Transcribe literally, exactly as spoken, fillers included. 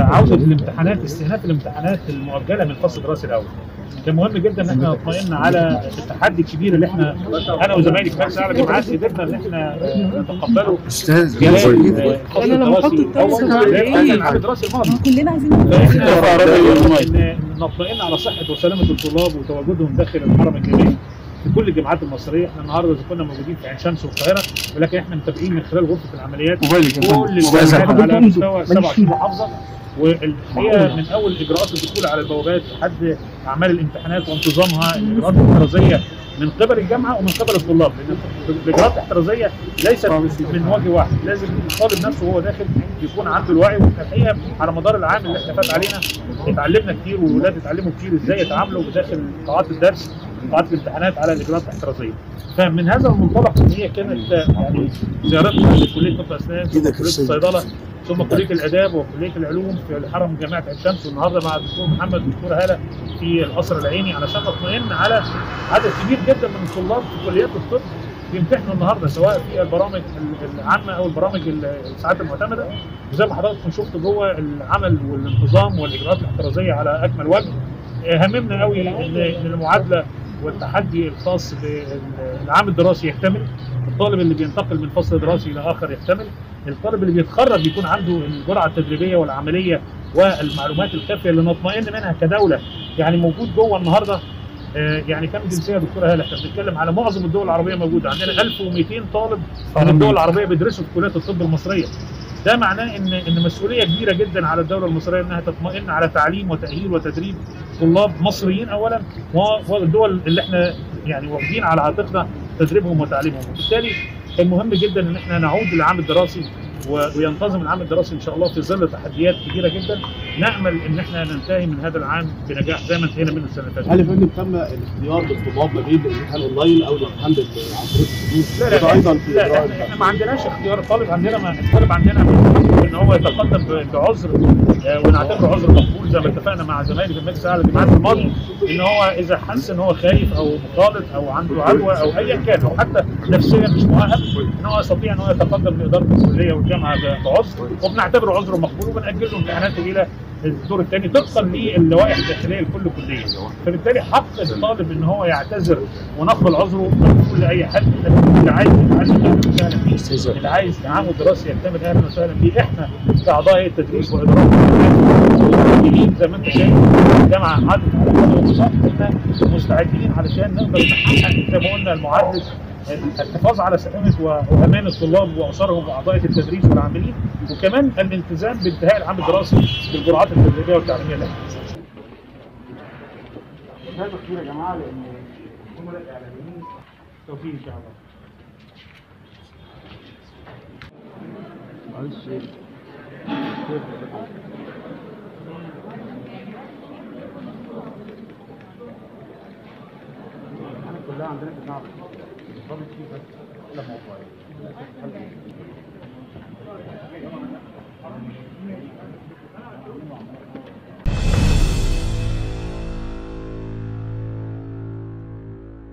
عوده الامتحانات، استئناف الامتحانات المؤجله من الفصل الدراسي الاول. كان مهم جدا ان احنا اطمئنا على التحدي الكبير اللي احنا انا وزمايلي في مجلس اعلى الجامعات قدرنا ان احنا نتقبله استاذ الفصل الدراسي الاول العام الدراسي الماضي. كلنا عايزين نطمئن على صحه وسلامه الطلاب وتواجدهم داخل الحرم الجامعي في كل الجامعات المصريه. احنا النهارده اذا كنا موجودين في عين شمس والقاهره، ولكن احنا متابعين من خلال غرفه العمليات كل الجامعات على مستوى سبعة وعشرين محافظه. والحقيقه من اول اجراءات الدخول على البوابات لحد اعمال الامتحانات وانتظامها، الاجراءات الاحترازيه من قبل الجامعه ومن قبل الطلاب، لان الاجراءات الاحترازيه ليست من وجه واحد، لازم الطالب نفسه وهو داخل يكون عنده الوعي. والحقيقه على مدار العام اللي احنا فات علينا اتعلمنا كتير، والولاد اتعلموا كتير ازاي يتعاملوا داخل قاعات الدرس قاعات الامتحانات على الاجراءات الاحترازيه. فمن هذا المنطلق ان هي كانت يعني زيارتنا لكليه طب اسنان ثم كليه الصيدله ثم كليه الاداب وكليه العلوم في الحرم جامعه عين شمس، والنهارده مع الدكتور محمد والدكتور هاله في القصر العيني علشان نطمئن على عدد كبير جدا من الطلاب في كليات الطب بيمتحنوا النهارده سواء في البرامج العامه او البرامج الساعات المعتمده. وزي ما حضراتكم شفتوا جوه العمل والانتظام والاجراءات الاحترازيه على اكمل وجه. هممنا قوي ان المعادله والتحدي الخاص بالعام الدراسي يكتمل، الطالب اللي بينتقل من فصل دراسي الى اخر يكتمل، الطالب اللي بيتخرج يكون عنده الجرعه التدريبيه والعمليه والمعلومات الكافيه اللي نطمئن منها كدوله. يعني موجود جوه النهارده يعني كم جنسيه يا دكتوره هاله؟ احنا بنتكلم على معظم الدول العربيه موجوده، عندنا ألف ومئتين طالب من الدول العربيه بيدرسوا في كليات الطب المصريه. ده معناه ان ان مسؤوليه كبيره جدا على الدوله المصريه انها تطمئن على تعليم وتاهيل وتدريب طلاب مصريين اولا، والدول اللي احنا يعني واخدين على عاتقنا تدريبهم وتعليمهم. وبالتالي كان مهم جدا ان احنا نعود للعام الدراسي وينتظم العام الدراسي ان شاء الله في ظل تحديات كبيره جدا. نامل ان احنا ننتهي من هذا العام بنجاح زي ما انتهينا منه السنه اللي فاتت. هل يا فندم تم الاختيار للطلاب ما بين الامتحان اونلاين او الامتحان عن طريق الحضور؟ لا لا ايضا في لا لا احنا ما عندناش اختيار. الطالب عندنا ما الطالب عندنا ان هو يتقدم بعذر ونعتبره عذر مقبول زي ما اتفقنا مع زمايلي في المجلس الاعلى للجامعات الماضي، ان هو اذا حس ان هو خايف او مخالط او عنده عدوى او ايا كان او حتى نفسيا مش مؤهل ان هو يستطيع ان هو يتقدم لاداره الكليه والجامعه بعذر، وبنعتبره عذر مقبول وبنأجل له امتحاناته الى الدور الثاني طبقا للوائح الداخليه لكل كليه. فبالتالي حق الطالب ان هو يعتذر ونقبل عذره مقبول لاي حد، اللي عايز يتعلم اهلا وسهلا بيه، اللي عايز تعامل دراسي يكتمل اهلا وسهلا بيه. احنا كاعضاء هيئه التدريس واداره مستعدين زي ما انت شايف الجامعه عادت على قدر الوسط، احنا مستعدين علشان نقدر نحقق زي ما قلنا المعادله الحفاظ على سلامه وامان الطلاب واسرهم واعضاء التدريس والعاملين، وكمان الالتزام بانتهاء العام الدراسي بالجرعات التدريبيه والتعليميه لها. هذا خير يا جماعه لان هم الاعلاميين توفيق ان شاء الله. معلش كلها عندنا في الجامعه بس لا موضوعيه.